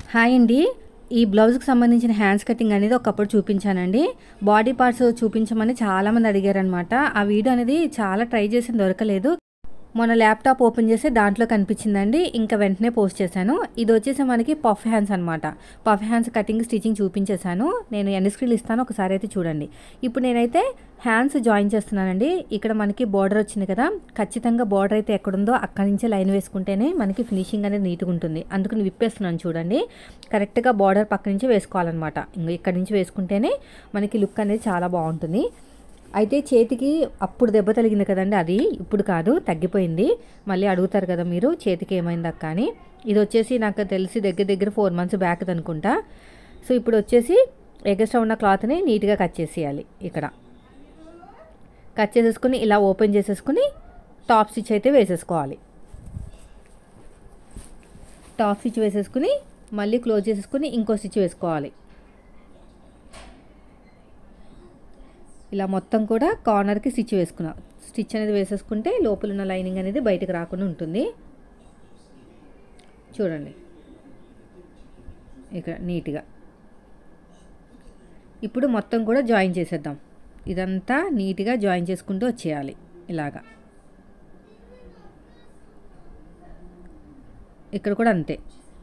Hi అండి. ఈ బ్లౌజ్‌కి సంబంధించిన హ్యాండ్స్ కటింగ్ అనేది ఒకప్పుడు చూపించానండి. బాడీ పార్ట్స్ చూపించమని చాలామంది అడిగారనమాట. ఆ వీడియో అనేది చాలా ట్రై చేసాను, దొరకలేదు. మొన్న ల్యాప్‌టాప్ ఓపెన్ చేస్తే దాంట్లో కనిపించిందండి. ఇంకా వెంటనే పోస్ట్ చేశాను. ఇది వచ్చేసి మనకి పఫ్ హ్యాండ్స్ అనమాట. పఫ్ హ్యాండ్స్ కటింగ్, స్టిచ్చింగ్ చూపించేశాను. నేను ఎండ్ స్క్రీన్‌లు ఇస్తాను, ఒకసారి అయితే చూడండి. ఇప్పుడు నేనైతే హ్యాండ్స్ జాయిన్ చేస్తున్నానండి. ఇక్కడ మనకి బోర్డర్ వచ్చింది కదా, ఖచ్చితంగా బోర్డర్ అయితే ఎక్కడుందో అక్కడి నుంచే లైన్ వేసుకుంటేనే మనకి ఫినిషింగ్ అనేది నీట్‌గా ఉంటుంది. అందుకని విప్పేస్తున్నాను చూడండి. కరెక్ట్‌గా బోర్డర్ పక్క నుంచి వేసుకోవాలన్నమాట. ఇంక ఇక్కడ నుంచి వేసుకుంటేనే మనకి లుక్ అనేది చాలా బాగుంటుంది. అయితే చేతికి అప్పుడు దెబ్బ తగిలింది కదండి, అది ఇప్పుడు కాదు, తగ్గిపోయింది. మళ్ళీ అడుగుతారు కదా మీరు, చేతికి ఏమైంది అక్క అని. ఇది వచ్చేసి నాకు తెలిసి దగ్గర 4 months బ్యాక్ అనుకుంటా. సో ఇప్పుడు వచ్చేసి ఎగస్ట్రా ఉన్న క్లాత్ని నీట్గా కట్ చేసేయాలి. ఇక్కడ కట్ చేసేసుకుని ఇలా ఓపెన్ చేసేసుకుని టాప్ స్టిచ్ అయితే వేసేసుకోవాలి. టాప్ స్టిచ్ వేసేసుకుని మళ్ళీ క్లోజ్ చేసేసుకుని ఇంకో స్టిచ్ వేసుకోవాలి. ఇలా మొత్తం కూడా కార్నర్కి స్టిచ్ వేసుకున్నా. స్టిచ్ అనేది వేసేసుకుంటే లోపల ఉన్న లైనింగ్ అనేది బయటకు రాకుండా ఉంటుంది. చూడండి ఇక్కడ నీట్గా. ఇప్పుడు మొత్తం కూడా జాయిన్ చేసేద్దాం. ఇదంతా నీట్గా జాయిన్ చేసుకుంటూ వచ్చేయాలి. ఇలాగా ఇక్కడ కూడా అంతే.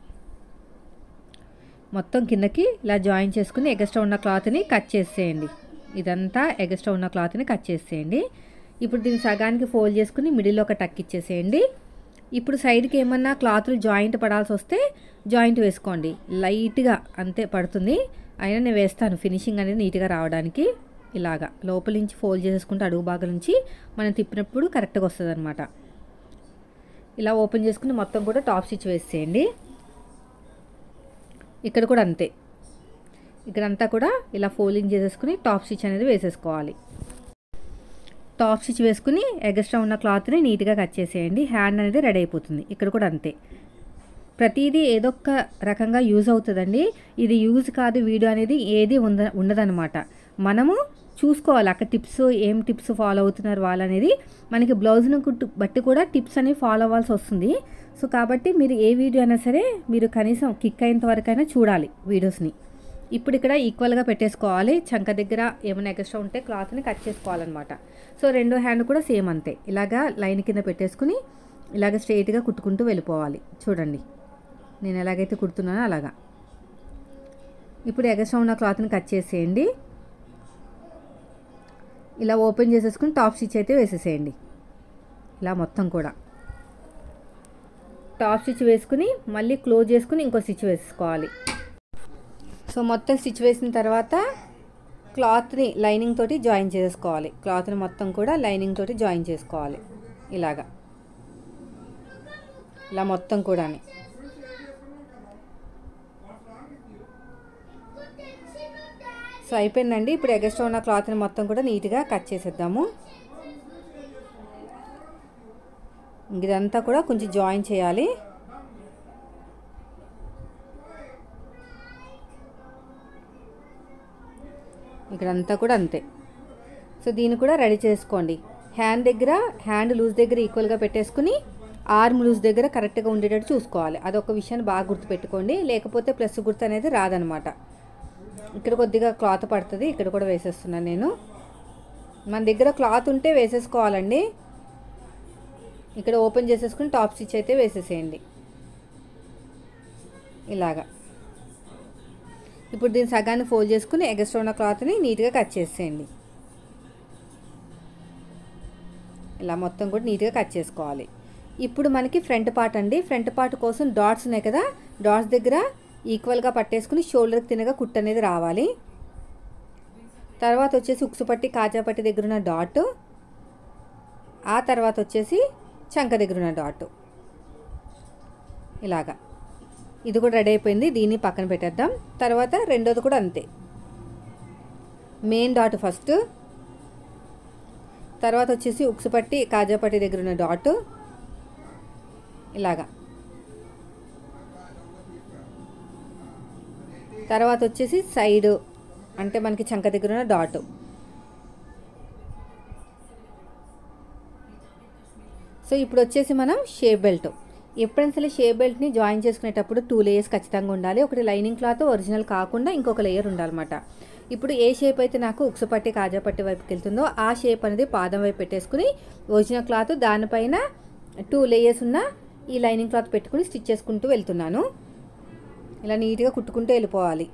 మొత్తం కిందకి ఇలా జాయిన్ చేసుకుని ఎగస్ట్రా ఉన్న క్లాత్ని కట్ చేసేయండి. ఇదంతా ఎగస్ట్రా ఉన్న క్లాత్ని కట్ చేసేయండి. ఇప్పుడు దీన్ని సగానికి ఫోల్డ్ చేసుకుని మిడిల్లో ఒక టక్ ఇచ్చేసేయండి. ఇప్పుడు సైడ్కి ఏమన్నా క్లాత్లు జాయింట్ పడాల్సి వస్తే జాయింట్ వేసుకోండి. లైట్గా అంతే పడుతుంది, అయినా నేను వేస్తాను ఫినిషింగ్ అనేది నీట్గా రావడానికి. ఇలాగా లోపల నుంచి ఫోల్డ్ చేసేసుకుంటే అడుగు భాగం నుంచి మనం తిప్పినప్పుడు కరెక్ట్గా వస్తుంది అనమాట. ఇలా ఓపెన్ చేసుకుని మొత్తం కూడా టాప్ స్టిచ్ వేసేయండి. ఇక్కడ కూడా అంతే. ఇక్కడంతా కూడా ఇలా ఫోల్డింగ్ చేసేసుకుని టాప్ స్టిచ్ అనేది వేసేసుకోవాలి. టాప్ స్టిచ్ వేసుకుని ఎగస్ట్రా ఉన్న క్లాత్ని నీట్గా కట్ చేసేయండి. హ్యాండ్ అనేది రెడీ అయిపోతుంది. ఇక్కడ కూడా అంతే. ప్రతిదీ ఏదో ఒక రకంగా యూజ్ అవుతుందండి. ఇది యూజ్ కాదు వీడియో అనేది ఏది ఉండదన్నమాట. మనము చూసుకోవాలి అక్కడ టిప్స్, ఏం టిప్స్ ఫాలో అవుతున్నారు వాళ్ళు అనేది. మనకి బ్లౌజ్ను బట్టి కూడా టిప్స్ అనేవి ఫాలో అవ్వాల్సి వస్తుంది. సో కాబట్టి మీరు ఏ వీడియో అయినా సరే మీరు కనీసం క్లిక్ అయినంత వరకైనా చూడాలి వీడియోస్ని. ఇప్పుడు ఇక్కడ ఈక్వల్గా పెట్టేసుకోవాలి. చంక దగ్గర ఏమైనా ఎక్స్ట్రా ఉంటే క్లాత్ని కట్ చేసుకోవాలన్నమాట. సో రెండో హ్యాండ్ కూడా సేమ్ అంతే. ఇలాగా లైన్ కింద పెట్టేసుకుని ఇలాగ స్ట్రైట్గా కుట్టుకుంటూ వెళ్ళిపోవాలి. చూడండి నేను ఎలాగైతే కుడుతున్నానో అలాగా. ఇప్పుడు ఎక్స్ట్రా ఉన్న క్లాత్ని కట్ చేసేయండి. ఇలా ఓపెన్ చేసేసుకుని టాప్ స్టిచ్ అయితే వేసేసేయండి. ఇలా మొత్తం కూడా టాప్ స్టిచ్ వేసుకుని మళ్ళీ క్లోజ్ చేసుకుని ఇంకో స్టిచ్ వేసుకోవాలి. సో మొత్తం స్టిచ్ వేసిన తర్వాత క్లాత్ని లైనింగ్ తోటి జాయిన్ చేసుకోవాలి. క్లాత్ని మొత్తం కూడా లైనింగ్ తోటి జాయిన్ చేసుకోవాలి. ఇలాగా ఇలా మొత్తం కూడా. సో అయిపోయిందండి. ఇప్పుడు ఎగస్ట్రా ఉన్న క్లాత్ని మొత్తం కూడా నీట్గా కట్ చేసేద్దాము. ఇదంతా కూడా కొంచెం జాయిన్ చేయాలి. ఇక్కడంతా కూడా అంతే. సో దీన్ని కూడా రెడీ చేసుకోండి. హ్యాండ్ లూజ్ దగ్గర ఈక్వల్గా పెట్టేసుకుని ఆర్మ్ లూజ్ దగ్గర కరెక్ట్గా ఉండేటట్టు చూసుకోవాలి. అదొక విషయాన్ని బాగా గుర్తుపెట్టుకోండి, లేకపోతే ప్లస్ గుర్తు అనేది రాదనమాట. ఇక్కడ కొద్దిగా క్లాత్ పడుతుంది, ఇక్కడ కూడా వేసేస్తున్నాను నేను. మన దగ్గర క్లాత్ ఉంటే వేసేసుకోవాలండి. ఇక్కడ ఓపెన్ చేసేసుకుని టాప్ స్టిచ్ అయితే వేసేసేయండి ఇలాగా. ఇప్పుడు దీన్ని సగాన్ని ఫోల్డ్ చేసుకుని ఎగస్ట్రా ఉన్న క్లాత్ని నీట్గా కట్ చేసేయండి. ఇలా మొత్తం కూడా నీట్గా కట్ చేసుకోవాలి. ఇప్పుడు మనకి ఫ్రంట్ పార్ట్ అండి. ఫ్రంట్ పార్ట్ కోసం డాట్స్ ఉన్నాయి కదా, డాట్స్ దగ్గర ఈక్వల్గా పట్టేసుకుని షోల్డర్కి తినగా కుట్టు అనేది రావాలి. తర్వాత వచ్చేసి ఉక్సు పట్టి, కాజా పట్టి దగ్గర ఉన్న డాట్, ఆ తర్వాత వచ్చేసి చంక దగ్గర ఉన్న డాట్. ఇలాగా ఇది కూడా రెడీ అయిపోయింది. దీన్ని పక్కన పెట్టేద్దాం. తర్వాత రెండోది కూడా అంతే. మెయిన్ డాట్ ఫస్ట్, తర్వాత వచ్చేసి ఉక్సు పట్టి, కాజా పట్టి దగ్గర ఉన్న డాట్. ఇలాగా తర్వాత వచ్చేసి సైడ్ అంటే మనకి చంక దగ్గర ఉన్న డాట్. సో ఇప్పుడు వచ్చేసి మనం షేప్ బెల్ట్. ఎప్పుడైనా సరే షేప్ బెల్ట్ని జాయిన్ చేసుకునేటప్పుడు 2 లేయర్స్ ఖచ్చితంగా ఉండాలి. ఒకటి లైనింగ్ క్లాత్ ఒరిజినల్ కాకుండా ఇంకొక లేయర్ ఉండాలన్నమాట. ఇప్పుడు ఏ షేప్ అయితే నాకు ఉక్సు పట్టి కాజా పట్టి వైపుకి వెళ్తుందో ఆ షేప్ అనేది పాదం వైపు పెట్టేసుకుని ఒరిజినల్ క్లాత్ దానిపైన 2 లేయర్స్ ఉన్న ఈ లైనింగ్ క్లాత్ పెట్టుకుని స్టిచ్ చేసుకుంటూ వెళ్తున్నాను. ఇలా నీట్గా కుట్టుకుంటూ వెళ్ళిపోవాలి.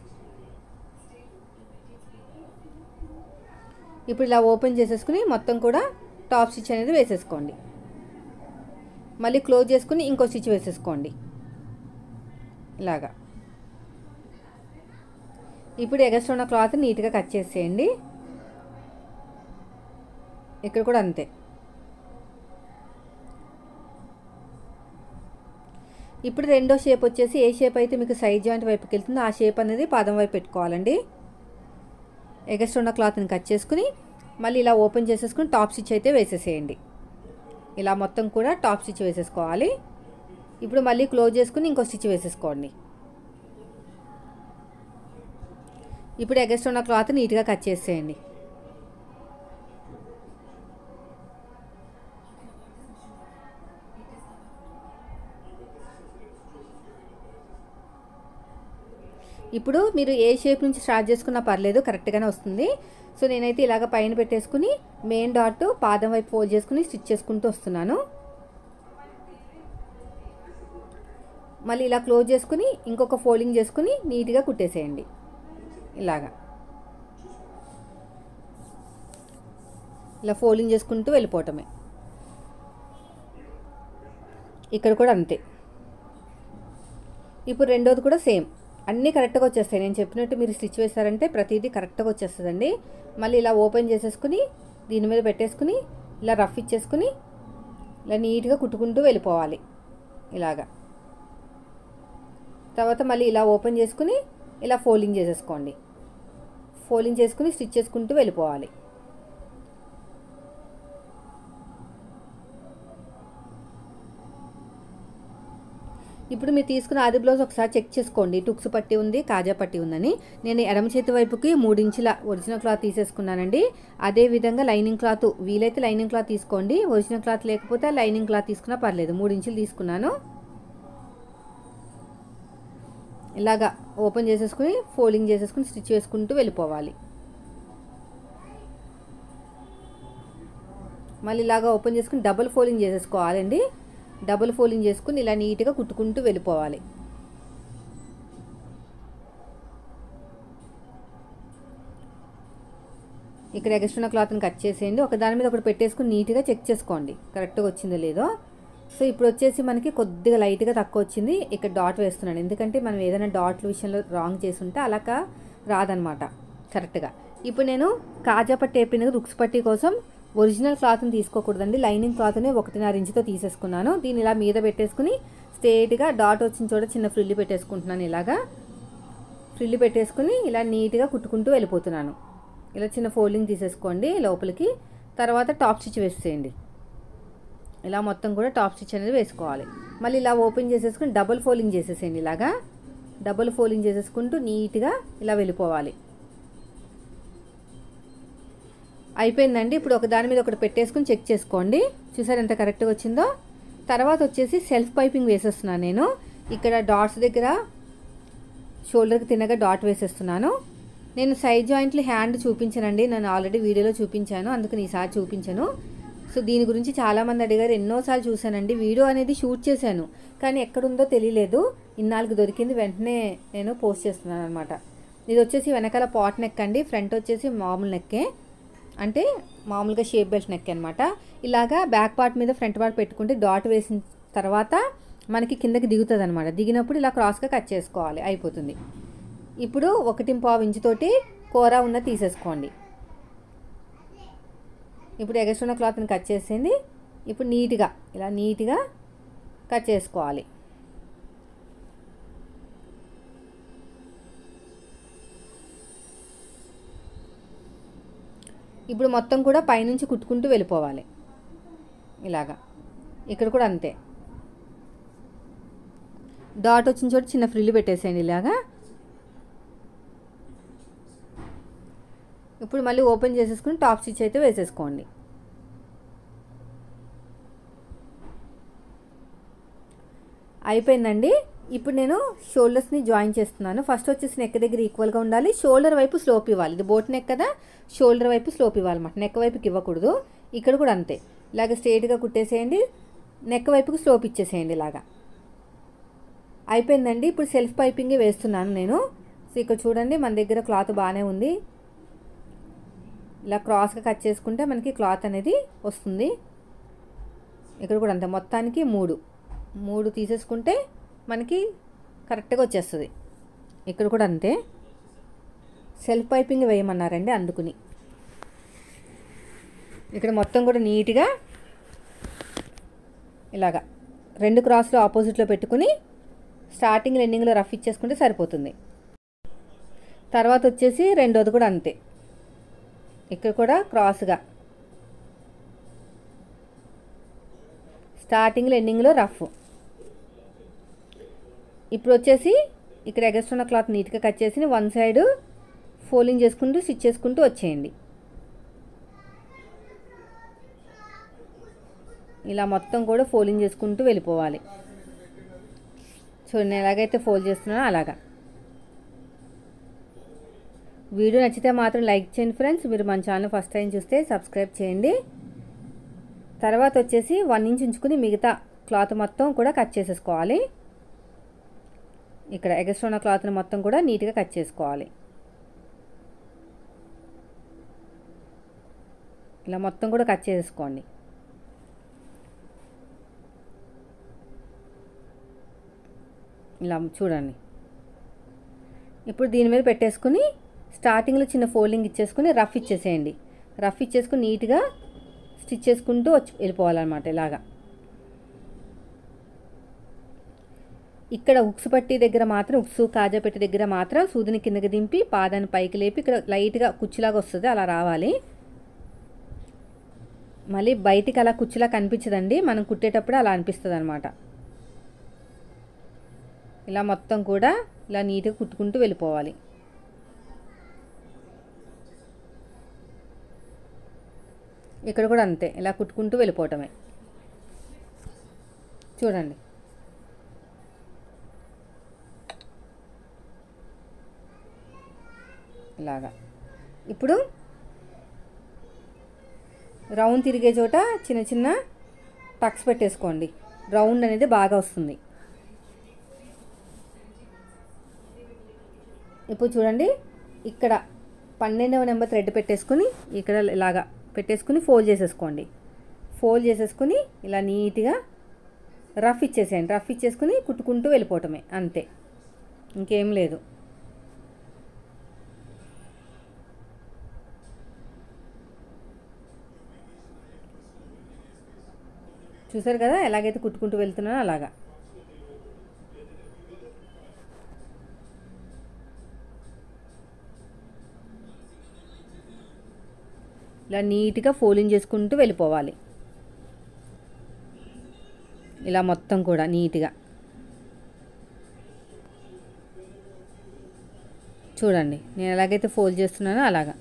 ఇప్పుడు ఇలా ఓపెన్ చేసేసుకుని మొత్తం కూడా టాప్ స్టిచ్ అనేది వేసేసుకోండి. మళ్ళీ క్లోజ్ చేసుకుని ఇంకో స్టిచ్ వేసేసుకోండి ఇలాగా. ఇప్పుడు ఎగస్ట్రా ఉన్న క్లాత్ నీట్గా కట్ చేసేయండి. ఇక్కడ కూడా అంతే. ఇప్పుడు రెండో షేప్ వచ్చేసి ఏ షేప్ అయితే మీకు సైడ్ జాయింట్ వైపుకి వెళ్తుందో ఆ షేప్ అనేది పాదం వైపు పెట్టుకోవాలండి. ఎగస్ట్రా ఉన్న క్లాత్ని కట్ చేసుకుని మళ్ళీ ఇలా ఓపెన్ చేసేసుకుని టాప్ స్టిచ్ అయితే వేసేసేయండి. ఇలా మొత్తం కూడా టాప్ స్టిచ్ వేసేసుకోవాలి. ఇప్పుడు మళ్ళీ క్లోజ్ చేసుకుని ఇంకో స్టిచ్ వేసేసుకోండి. ఇప్పుడు ఎగస్ట్రా ఉన్న క్లాత్ నీట్గా కట్ చేసేయండి. ఇప్పుడు మీరు ఏ షేప్ నుంచి స్టార్ట్ చేసుకున్నా పర్లేదు, కరెక్ట్గానే వస్తుంది. సో నేనైతే ఇలాగ పైన పెట్టేసుకుని మెయిన్ డాట్ పాదం వైపు ఫోల్డ్ చేసుకుని స్టిచ్ చేసుకుంటూ వస్తున్నాను. మళ్ళీ ఇలా క్లోజ్ చేసుకుని ఇంకొక ఫోల్డింగ్ చేసుకుని నీట్గా కుట్టేసేయండి ఇలాగా. ఇలా ఫోల్డింగ్ చేసుకుంటూ వెళ్ళిపోవటమే. ఇక్కడ కూడా అంతే. ఇప్పుడు రెండోది కూడా సేమ్, అన్నీ కరెక్ట్గా వచ్చేస్తాయి. నేను చెప్పినట్టు మీరు స్టిచ్ వేస్తారంటే ప్రతిదీ కరెక్ట్గా వచ్చేస్తుందండి. మళ్ళీ ఇలా ఓపెన్ చేసేసుకుని దీని మీద పెట్టేసుకుని ఇలా రఫ్ ఇచ్చేసుకుని ఇలా నీట్గా కుట్టుకుంటూ వెళ్ళిపోవాలి ఇలాగా. తర్వాత మళ్ళీ ఇలా ఓపెన్ చేసుకుని ఇలా ఫోల్డింగ్ చేసేసుకోండి. ఫోల్డింగ్ చేసుకుని స్టిచ్ చేసుకుంటూ వెళ్ళిపోవాలి. ఇప్పుడు మీరు తీసుకున్న ఆది బ్లౌజ్ ఒకసారి చెక్ చేసుకోండి. టుక్స్ పట్టి ఉంది, కాజా పట్టి ఉందని. నేను ఎడమ చేతి వైపుకి 3 ఇంచుల ఒరిజినల్ క్లాత్ తీసేసుకున్నానండి. అదేవిధంగా లైనింగ్ క్లాత్ వీలైతే లైనింగ్ క్లాత్ తీసుకోండి. ఒరిజినల్ క్లాత్ లేకపోతే లైనింగ్ క్లాత్ తీసుకున్నా పర్లేదు. 3 ఇంచులు తీసుకున్నాను. ఇలాగా ఓపెన్ చేసేసుకుని ఫోల్డింగ్ చేసేసుకుని స్టిచ్ వేసుకుంటూ వెళ్ళిపోవాలి. మళ్ళీ ఇలాగా ఓపెన్ చేసుకుని డబుల్ ఫోల్డింగ్ చేసేసుకోవాలండి. డబుల్ ఫోల్డింగ్ చేసుకుని ఇలా నీట్గా కుట్టుకుంటూ వెళ్ళిపోవాలి. ఇక్కడ ఎక్స్ట్రా క్లాత్ని కట్ చేసేయండి. ఒక దాని మీద ఒకటి పెట్టేసుకుని నీట్గా చెక్ చేసుకోండి కరెక్ట్గా వచ్చిందో లేదో. సో ఇప్పుడు వచ్చేసి మనకి కొద్దిగా లైట్గా తక్కువ వచ్చింది. ఇక్కడ డాట్ వేస్తున్నాను, ఎందుకంటే మనం ఏదైనా డాట్ల విషయంలో రాంగ్ చేసుంటే అలాగా రాదనమాట కరెక్ట్గా. ఇప్పుడు నేను కాజా పట్టి అయిపోయిన రుక్స్ పట్టి కోసం ఒరిజినల్ క్లాత్ని తీసుకోకూడదండి, లైనింగ్ క్లాత్ని 1.5 ఇంచుతో తీసేసుకున్నాను. దీన్ని ఇలా మీద పెట్టేసుకుని స్ట్రేట్గా డాట్ వచ్చిన చోట చిన్న ఫ్రిల్లి పెట్టేసుకుంటున్నాను. ఇలాగా ఫ్రిల్లి పెట్టేసుకుని ఇలా నీట్గా కుట్టుకుంటూ వెళ్ళిపోతున్నాను. ఇలా చిన్న ఫోల్డింగ్ తీసేసుకోండి లోపలికి. తర్వాత టాప్ స్టిచ్ వేసేయండి. ఇలా మొత్తం కూడా టాప్ స్టిచ్ అనేది వేసుకోవాలి. మళ్ళీ ఇలా ఓపెన్ చేసేసుకుని డబుల్ ఫోల్డింగ్ చేసేసేయండి. ఇలాగా డబుల్ ఫోల్డింగ్ చేసేసుకుంటూ నీట్గా ఇలా వెళ్ళిపోవాలి. అయిపోయిందండి. ఇప్పుడు ఒక దాని మీద ఒకటి పెట్టేసుకుని చెక్ చేసుకోండి. చూసారు ఎంత కరెక్ట్గా వచ్చిందో. తర్వాత వచ్చేసి సెల్ఫ్ పైపింగ్ వేసేస్తున్నాను నేను. ఇక్కడ డాట్స్ దగ్గర షోల్డర్కి తిన్నగా డాట్ వేసేస్తున్నాను. నేను సైడ్ జాయింట్లు హ్యాండ్ చూపించానండి, నేను ఆల్రెడీ వీడియోలో చూపించాను, అందుకని ఈసారి చూపించాను. సో దీని గురించి చాలామంది అడిగారు, ఎన్నోసార్లు చూశానండి. వీడియో అనేది షూట్ చేశాను కానీ ఎక్కడుందో తెలియలేదు. ఇన్నాళ్ళకి దొరికింది, వెంటనే నేను పోస్ట్ చేస్తున్నాను అనమాట. ఇది వచ్చేసి వెనకాల పాట్ నెక్ అండి, ఫ్రంట్ వచ్చేసి మామూలు నెక్కే, అంటే మామూలుగా షేప్ బెల్ట్ నెక్ అనమాట. ఇలాగా బ్యాక్ పార్ట్ మీద ఫ్రంట్ పార్ట్ పెట్టుకుంటే డాట్ వేసిన తర్వాత మనకి కిందకి దిగుతుంది అనమాట. దిగినప్పుడు ఇలా క్రాస్గా కట్ చేసుకోవాలి, అయిపోతుంది. ఇప్పుడు 1.5 ఇంచుతోటి కూర ఉన్న తీసేసుకోండి. ఇప్పుడు ఎగస్ట్రా ఉన్న క్లాత్ని కట్ చేసేయండి. ఇప్పుడు నీట్గా ఇలా నీట్గా కట్ చేసుకోవాలి. ఇప్పుడు మొత్తం కూడా పైనుంచి కుట్టుకుంటూ వెళ్ళిపోవాలి ఇలాగా. ఇక్కడ కూడా అంతే, డాట్ వచ్చిన చోట చిన్న ఫ్రిల్లు పెట్టేసేయండి ఇలాగా. ఇప్పుడు మళ్ళీ ఓపెన్ చేసేసుకుని టాప్ స్టిచ్ అయితే వేసేసుకోండి. అయిపోయిందండి. ఇప్పుడు నేను షోల్డర్స్ని జాయిన్ చేస్తున్నాను. ఫస్ట్ వచ్చేసి నెక్ దగ్గర ఈక్వల్గా ఉండాలి, షోల్డర్ వైపు స్లోప్ ఇవ్వాలి. ఇది బోట్ నెక్ కదా, షోల్డర్ వైపు స్లోప్ ఇవ్వాలన్నమాట, నెక్ వైపుకి ఇవ్వకూడదు. ఇక్కడ కూడా అంతే, ఇలాగ స్ట్రైట్గా కుట్టేసేయండి, నెక్ వైపుకి స్లోప్ ఇచ్చేసేయండి ఇలాగా. అయిపోయిందండి. ఇప్పుడు సెల్ఫ్ పైపింగే వేస్తున్నాను నేను. సో ఇక్కడ చూడండి, మన దగ్గర క్లాత్ బాగానే ఉంది. ఇలా క్రాస్గా కట్ చేసుకుంటే మనకి క్లాత్ అనేది వస్తుంది. ఇక్కడ కూడా అంతే, మొత్తానికి మూడు తీసేసుకుంటే మనకి కరెక్ట్గా వచ్చేస్తుంది. ఇక్కడ కూడా అంతే, సెల్ఫ్ పైపింగ్ వేయమన్నారండి అందుకుని. ఇక్కడ మొత్తం కూడా నీట్గా ఇలాగా 2 క్రాస్లు ఆపోజిట్లో పెట్టుకుని స్టార్టింగ్ ఎండింగ్లో రఫ్ ఇచ్చేసుకుంటే సరిపోతుంది. తర్వాత వచ్చేసి రెండోది కూడా అంతే, ఇక్కడ కూడా క్రాస్గా స్టార్టింగ్లో ఎండింగ్లో రఫ్. ఇప్పుడు వచ్చేసి ఇక్కడ ఎగస్ట్రా ఉన్న క్లాత్ నీట్గా కట్ చేసి వన్ సైడ్ ఫోల్డింగ్ చేసుకుంటూ స్టిచ్ చేసుకుంటూ వచ్చేయండి. ఇలా మొత్తం కూడా ఫోల్డింగ్ చేసుకుంటూ వెళ్ళిపోవాలి. చూడండి ఎలాగైతే ఫోల్డ్ చేస్తున్నానో అలాగా. వీడియో నచ్చితే మాత్రం లైక్ చేయండి ఫ్రెండ్స్. మీరు మన ఛానల్ ఫస్ట్ టైం చూస్తే సబ్స్క్రైబ్ చేయండి. తర్వాత వచ్చేసి 1 ఇంచ్ ఉంచుకుని మిగతా క్లాత్ మొత్తం కూడా కట్ చేసేసుకోవాలి. ఇక్కడ ఎగస్ట్రా ఉన్న క్లాత్ని మొత్తం కూడా నీట్గా కట్ చేసుకోవాలి. ఇలా మొత్తం కూడా కట్ చేసుకోండి. ఇలా చూడండి. ఇప్పుడు దీని మీద పెట్టేసుకుని స్టార్టింగ్లో చిన్న ఫోల్డింగ్ ఇచ్చేసుకుని రఫ్ ఇచ్చేసేయండి. రఫ్ ఇచ్చేసుకుని నీట్గా స్టిచ్ చేసుకుంటూ వెళ్ళిపోవాలన్నమాట ఇలాగా. ఇక్కడ హుక్స్ పట్టి దగ్గర మాత్రం, హుక్స్ కాజా పెట్టి దగ్గర మాత్రం సూదిని కిందకి దింపి పాదాన్ని పైకి లేపి ఇక్కడ లైట్గా కుచ్చులాగా వస్తుంది, అలా రావాలి. మళ్ళీ బయటికి అలా కుచ్చులా కనిపించదండి, మనం కుట్టేటప్పుడు అలా అనిపిస్తుంది అనమాట. ఇలా మొత్తం కూడా ఇలా నీట్గా కుట్టుకుంటూ వెళ్ళిపోవాలి. ఇక్కడ కూడా అంతే, ఇలా కుట్టుకుంటూ వెళ్ళిపోవటమే. చూడండి ఇలాగా. ఇప్పుడు రౌండ్ తిరిగే చోట చిన్న చిన్న టక్స్ పెట్టేసుకోండి, రౌండ్ అనేది బాగా వస్తుంది. ఇప్పుడు చూడండి, ఇక్కడ 12వ నెంబర్ థ్రెడ్ పెట్టేసుకుని ఇక్కడ ఇలాగా పెట్టేసుకుని ఫోల్డ్ చేసేసుకోండి. ఫోల్డ్ చేసేసుకుని ఇలా నీట్గా రఫ్ ఇచ్చేసేయండి. రఫ్ ఇచ్చేసుకుని కుట్టుకుంటూ వెళ్ళిపోవటమే అంతే, ఇంకేం లేదు. చూసారు కదా ఎలాగైతే కుట్టుకుంటూ వెళ్తున్నానో అలాగా. ఇలా నీట్గా ఫోల్డింగ్ చేసుకుంటూ వెళ్ళిపోవాలి. ఇలా మొత్తం కూడా నీట్గా చూడండి, నేను ఎలాగైతే ఫోల్డ్ చేస్తున్నానో అలాగా.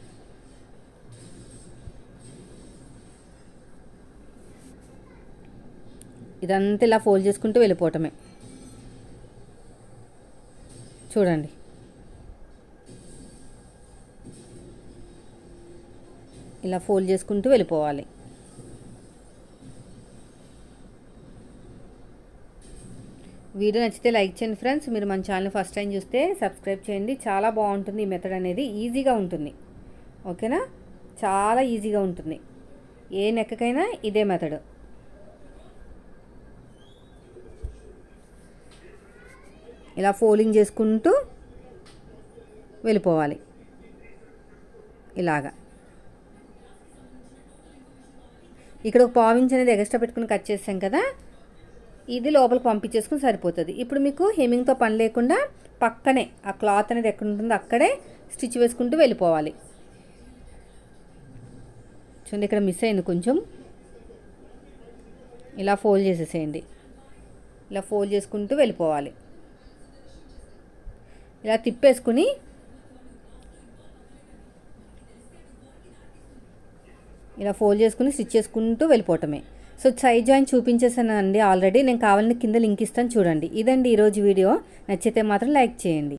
ఇదంతా ఇలా ఫోల్డ్ చేసుకుంటూ వెళ్ళిపోవటమే. చూడండి ఇలా ఫోల్డ్ చేసుకుంటూ వెళ్ళిపోవాలి. వీడియో నచ్చితే లైక్ చేయండి ఫ్రెండ్స్. మీరు మన ఛానల్ ఫస్ట్ టైం చూస్తే సబ్స్క్రైబ్ చేయండి. చాలా బాగుంటుంది ఈ మెథడ్ అనేది, ఈజీగా ఉంటుంది. ఓకేనా, చాలా ఈజీగా ఉంటుంది. ఏ నెక్కకైనా ఇదే మెథడ్. ఇలా ఫోల్డింగ్ చేసుకుంటూ వెళ్ళిపోవాలి ఇలాగా. ఇక్కడ ఒక పావించ్ అనేది ఎక్స్ట్రా పెట్టుకుని కట్ చేసాం కదా, ఇది లోపలికి పంపించేసుకుని సరిపోతుంది. ఇప్పుడు మీకు హెమ్మింగ్తో పని లేకుండా పక్కనే ఆ క్లాత్ అనేది ఎక్కడ ఉంటుందో అక్కడే స్టిచ్ వేసుకుంటూ వెళ్ళిపోవాలి. చూడండి ఇక్కడ మిస్ అయింది కొంచెం, ఇలా ఫోల్డ్ చేసేసేయండి. ఇలా ఫోల్డ్ చేసుకుంటూ వెళ్ళిపోవాలి. ఇలా తిప్పేసుకుని ఇలా ఫోల్డ్ చేసుకుని స్టిచ్ చేసుకుంటూ వెళ్ళిపోవటమే. సో సైడ్ జాయిన్ చూపించేసానండి ఆల్రెడీ. నేను కావాలని కింద లింక్ ఇస్తాను చూడండి. ఇదండి ఈరోజు వీడియో. నచ్చితే మాత్రం లైక్ చేయండి.